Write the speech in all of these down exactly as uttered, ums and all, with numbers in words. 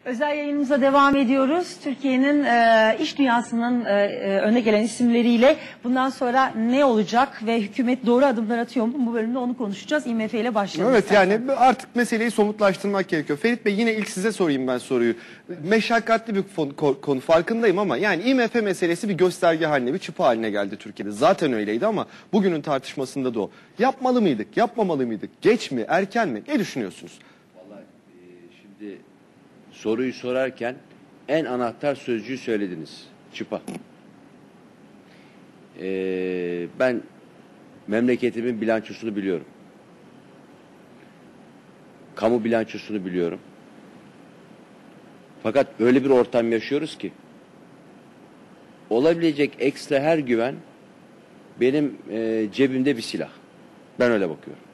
Özel yayınımıza devam ediyoruz. Türkiye'nin e, iş dünyasının e, öne gelen isimleriyle bundan sonra ne olacak ve hükümet doğru adımlar atıyor mu? Bu bölümde onu konuşacağız. I M F ile başlayalım. Evet, istersen. yani artık meseleyi somutlaştırmak gerekiyor. Ferit Bey, yine ilk size sorayım ben soruyu. Meşakkatli bir konu, farkındayım ama yani I M F meselesi bir gösterge haline, bir çıpa haline geldi Türkiye'de. Zaten öyleydi ama bugünün tartışmasında da o. Yapmalı mıydık, yapmamalı mıydık? Geç mi, erken mi? Ne düşünüyorsunuz? Vallahi e, şimdi soruyu sorarken en anahtar sözcüğü söylediniz. Çıpa. Ee, ben memleketimin bilançosunu biliyorum. Kamu bilançosunu biliyorum. Fakat öyle bir ortam yaşıyoruz ki olabilecek ekstra her güven benim e, cebimde bir silah. Ben öyle bakıyorum.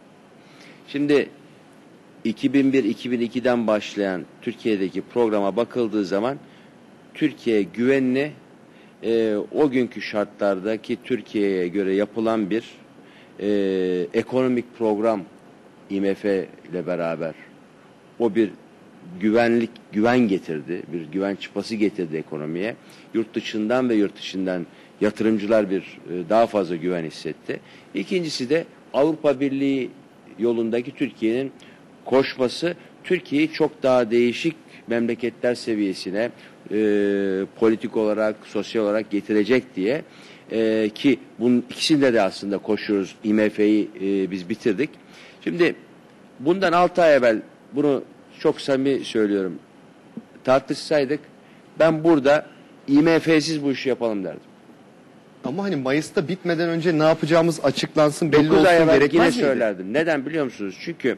Şimdi iki bin bir iki bin ikiden başlayan Türkiye'deki programa bakıldığı zaman Türkiye güvenli e, o günkü şartlardaki Türkiye'ye göre yapılan bir e, ekonomik program I M F ile beraber o bir güvenlik güven getirdi, bir güven çıpası getirdi ekonomiye. Yurt dışından ve yurt dışından yatırımcılar bir e, daha fazla güven hissetti. İkincisi de Avrupa Birliği yolundaki Türkiye'nin koşması Türkiye'yi çok daha değişik memleketler seviyesine e, politik olarak, sosyal olarak getirecek diye e, ki bunun ikisinde de aslında koşuyoruz. I M F'yi e, biz bitirdik. Şimdi bundan altı ay evvel bunu çok samimi söylüyorum. Tartışsaydık ben burada I M F'siz bu işi yapalım derdim. Ama hani Mayıs'ta bitmeden önce ne yapacağımız açıklansın, belli olsun gerekmez gerekmez yine miydi? söylerdim. Neden biliyor musunuz? Çünkü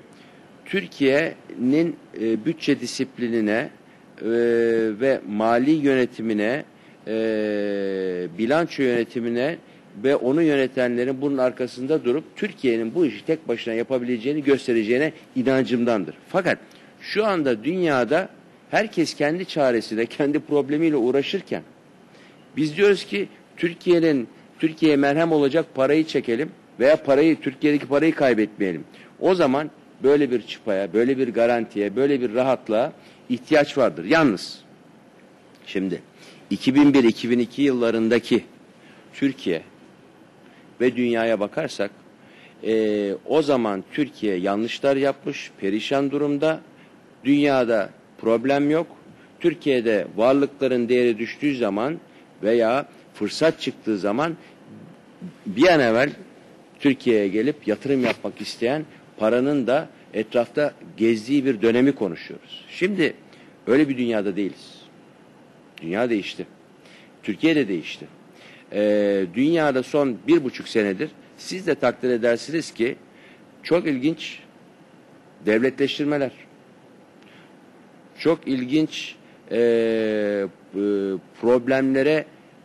Türkiye'nin e, bütçe disiplinine e, ve mali yönetimine, e, bilanço yönetimine ve onu yönetenlerin bunun arkasında durup Türkiye'nin bu işi tek başına yapabileceğini göstereceğine inancımdandır. Fakat şu anda dünyada herkes kendi çaresiyle, kendi problemiyle uğraşırken biz diyoruz ki Türkiye'nin Türkiye'ye merhem olacak parayı çekelim veya parayı Türkiye'deki parayı kaybetmeyelim. O zaman böyle bir çıpaya, böyle bir garantiye, böyle bir rahatlığa ihtiyaç vardır. Yalnız şimdi iki bin bir iki bin iki yıllarındaki Türkiye ve dünyaya bakarsak e, o zaman Türkiye yanlışlar yapmış, perişan durumda. Dünyada problem yok. Türkiye'de varlıkların değeri düştüğü zaman veya fırsat çıktığı zaman bir an evvel Türkiye'ye gelip yatırım yapmak isteyen paranın da etrafta gezdiği bir dönemi konuşuyoruz. Şimdi öyle bir dünyada değiliz. Dünya değişti. Türkiye de değişti. Ee, dünyada son bir buçuk senedir siz de takdir edersiniz ki çok ilginç devletleştirmeler, çok ilginç e, e, problemlere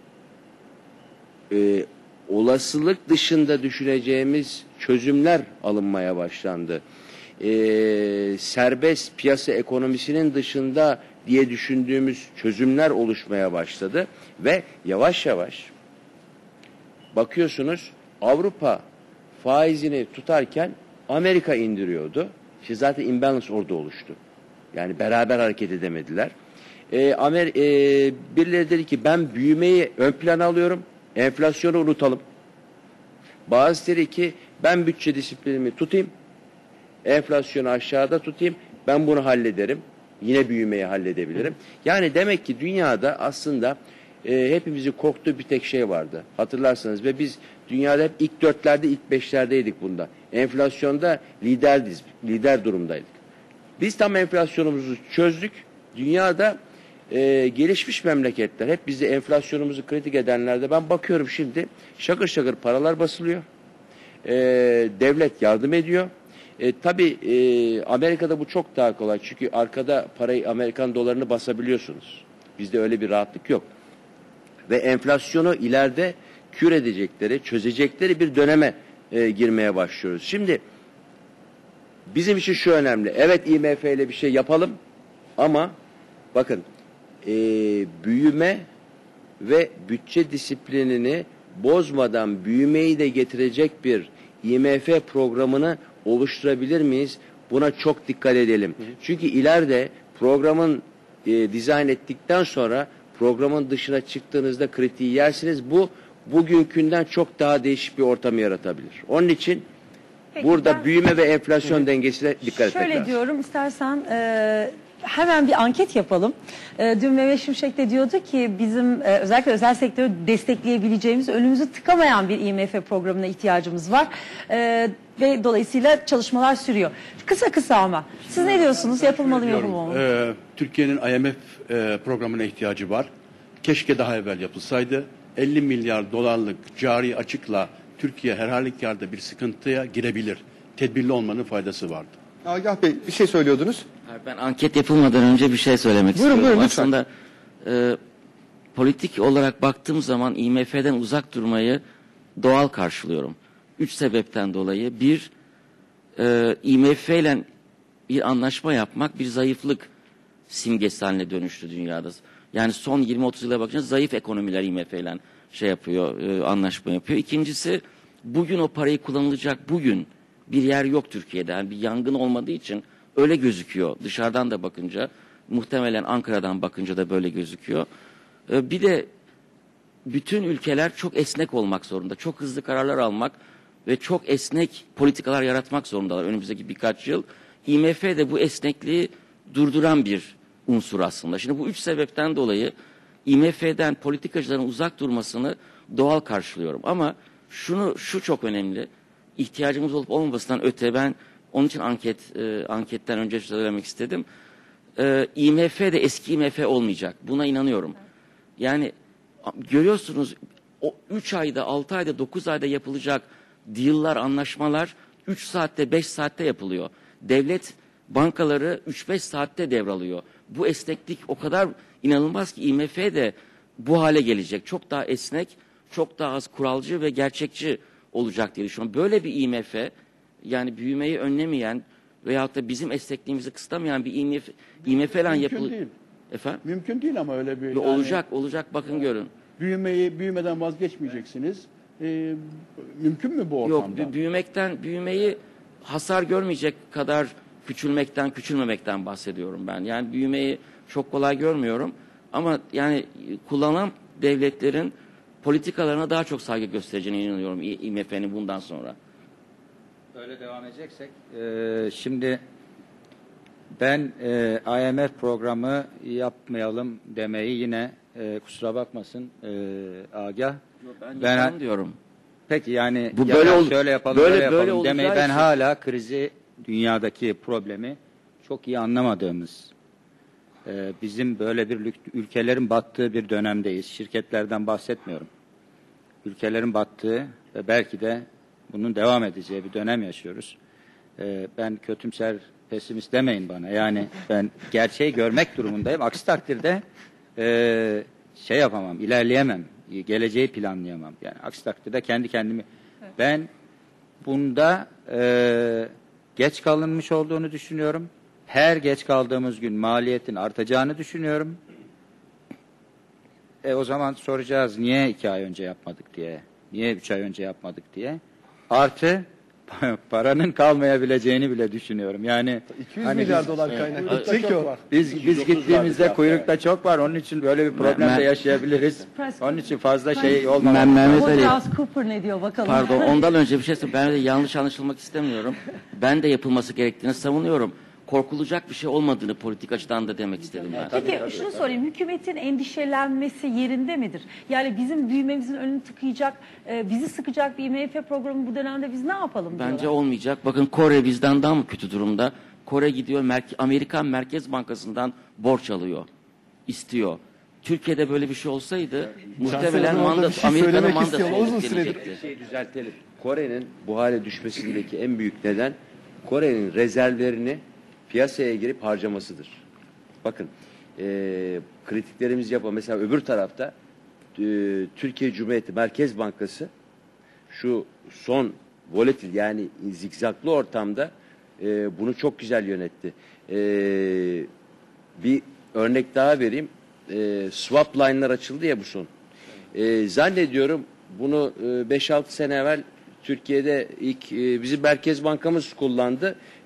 e, olasılık dışında düşüneceğimiz çözümler alınmaya başlandı. E, serbest piyasa ekonomisinin dışında diye düşündüğümüz çözümler oluşmaya başladı ve yavaş yavaş bakıyorsunuz Avrupa faizini tutarken Amerika indiriyordu. İşte zaten imbalance orada oluştu. Yani beraber hareket edemediler. E, Amer e, birileri dedi ki ben büyümeyi ön plana alıyorum. Enflasyonu unutalım. Bazı dedi ki ben bütçe disiplinimi tutayım. Enflasyonu aşağıda tutayım. Ben bunu hallederim. Yine büyümeyi halledebilirim. Yani demek ki dünyada aslında e, hepimizin korktuğu bir tek şey vardı. Hatırlarsanız ve biz dünyada hep ilk dörtlerde, ilk beşlerdeydik bunda. Enflasyonda liderdiz, lider durumdaydık. Biz tam enflasyonumuzu çözdük. Dünyada e, gelişmiş memleketler, hep bizi enflasyonumuzu kritik edenlerde ben bakıyorum şimdi şakır şakır paralar basılıyor. E, devlet yardım ediyor. E, tabii e, Amerika'da bu çok daha kolay. Çünkü arkada parayı, Amerikan dolarını basabiliyorsunuz. Bizde öyle bir rahatlık yok. Ve enflasyonu ileride kür edecekleri, çözecekleri bir döneme e, girmeye başlıyoruz. Şimdi bizim için şu önemli. Evet, I M F ile bir şey yapalım ama bakın e, büyüme ve bütçe disiplinini bozmadan büyümeyi de getirecek bir I M F programını oluşturabilir miyiz? Buna çok dikkat edelim. Hı hı. Çünkü ileride programın e, dizayn ettikten sonra programın dışına çıktığınızda kritiği yersiniz. Bu bugünkünden çok daha değişik bir ortam yaratabilir. Onun için Peki, burada ben- büyüme ve enflasyon dengesine dikkat etmek Şöyle lazım. diyorum, istersen e, hemen bir anket yapalım. E, dün Mehmet Şimşek de diyordu ki bizim e, özellikle özel sektörü destekleyebileceğimiz, önümüzü tıkamayan bir I M F programına ihtiyacımız var. E, ve dolayısıyla çalışmalar sürüyor. Kısa kısa ama. Siz ne diyorsunuz? Yapılmalı mı yapılmamalı mı? Ee, Türkiye'nin I M F e, programına ihtiyacı var. Keşke daha evvel yapılsaydı. elli milyar dolarlık cari açıkla Türkiye her halükarda bir sıkıntıya girebilir. Tedbirli olmanın faydası vardı. Agah Bey bir şey söylüyordunuz. Ben anket yapılmadan önce bir şey söylemek Buyurun, istiyorum. buyurun, lütfen. Aslında e, politik olarak baktığım zaman I M F'den uzak durmayı doğal karşılıyorum. Üç sebepten dolayı. Bir, e, I M F ile bir anlaşma yapmak bir zayıflık simgesi haline dönüştü dünyada. Yani son yirmi otuz yıla bakınca zayıf ekonomiler I M F ile şey yapıyor, e, anlaşma yapıyor. İkincisi, bugün o parayı kullanılacak bugün bir yer yok Türkiye'de. Yani bir yangın olmadığı için öyle gözüküyor. Dışarıdan da bakınca, muhtemelen Ankara'dan bakınca da böyle gözüküyor. E, bir de bütün ülkeler çok esnek olmak zorunda. Çok hızlı kararlar almak ve çok esnek politikalar yaratmak zorundalar önümüzdeki birkaç yıl. I M F de bu esnekliği durduran bir unsur aslında. Şimdi bu üç sebepten dolayı I M F'den politikacıların uzak durmasını doğal karşılıyorum. Ama şunu şu çok önemli. İhtiyacımız olup olmamasından öte ben onun için anket e, anketten önce söylemek istedim. E, I M F de eski I M F olmayacak. Buna inanıyorum. Yani görüyorsunuz o üç ayda, altı ayda, dokuz ayda yapılacak deal'lar, anlaşmalar üç saatte, beş saatte yapılıyor. Devlet bankaları üç beş saatte devralıyor. Bu esneklik o kadar inanılmaz ki I M F de bu hale gelecek. Çok daha esnek, çok daha az kuralcı ve gerçekçi olacak diye düşünüyorum. Böyle bir I M F, yani büyümeyi önlemeyen veyahut da bizim esnekliğimizi kısıtlamayan bir I M F, I M F ile Mümkün yapılır. değil. Efendim? Mümkün değil ama öyle bir... Ve yani olacak, olacak bakın görün. Büyümeyi, büyümeden vazgeçmeyeceksiniz. Ee, mümkün mü bu Yok, ortamda? bü- büyümekten, büyümeyi hasar görmeyecek kadar küçülmekten, küçülmemekten bahsediyorum ben. Yani büyümeyi çok kolay görmüyorum. Ama yani kullanan devletlerin politikalarına daha çok saygı göstereceğine inanıyorum I- I M F'nin bundan sonra. Öyle devam edeceksek, e, şimdi ben e, I M F programı yapmayalım demeyi yine e, kusura bakmasın e, Agah. Ben, Ben- ben diyorum. Peki yani Bu ya böyle da ol- şöyle yapalım böyle- böyle, yapalım böyle olacağı demeyi ben için- hala krizi, dünyadaki problemi çok iyi anlamadığımız, e, bizim böyle bir lük- ülkelerin battığı bir dönemdeyiz. Şirketlerden bahsetmiyorum. Ülkelerin battığı ve belki de bunun devam edeceği bir dönem yaşıyoruz. E, ben kötümser, pesimist demeyin bana. Yani ben gerçeği görmek durumundayım. Aksi takdirde e, şey yapamam, ilerleyemem. Geleceği planlayamam. Yani aksi takdirde kendi kendimi... Ben bunda e, geç kalınmış olduğunu düşünüyorum. Her geç kaldığımız gün maliyetin artacağını düşünüyorum. E o zaman soracağız niye iki ay önce yapmadık diye. Niye üç ay önce yapmadık diye. Artı paranın kalmayabileceğini bile düşünüyorum. Yani iki yüz hani milyar biz- dolar kaynak. Kuyrukta Gidecek çok o. var. Biz biz gittiğimizde kuyrukta çok var. Onun için böyle bir problem Ben- de yaşayabiliriz. Press- Onun için fazla şey Ben olmamak. Mehmet Ali, Woodhouse Cooper ne diyor bakalım. pardon ondan önce bir şey söyleyeyim. Ben de yanlış anlaşılmak istemiyorum. Ben de yapılması gerektiğini savunuyorum. Korkulacak bir şey olmadığını politik açıdan da demek istedim ben. Peki şunu sorayım, hükümetin endişelenmesi yerinde midir? Yani bizim büyümemizin önünü tıkayacak, e, bizi sıkacak bir I M F programı bu dönemde biz ne yapalım Bence diyorlar. olmayacak. Bakın Kore bizden daha mı kötü durumda? Kore gidiyor Merke- Amerikan Merkez Bankası'ndan borç alıyor. İstiyor. Türkiye'de böyle bir şey olsaydı muhtemelen orada bir mandat şey Amerika'nın söylemek mandası istiyor. Uzun olup süredir. gelecekti. Bir şey düzeltelim. Kore'nin bu hale düşmesindeki en büyük neden Kore'nin rezervlerini piyasaya girip harcamasıdır. Bakın e, kritiklerimizi yapalım. Mesela öbür tarafta e, Türkiye Cumhuriyeti Merkez Bankası şu son volatil yani zikzaklı ortamda e, bunu çok güzel yönetti. E, bir örnek daha vereyim. E, swap line'lar açıldı ya bu son. E, zannediyorum bunu e, beş altı sene evvel Türkiye'de ilk e, bizim Merkez Bankamız kullandı.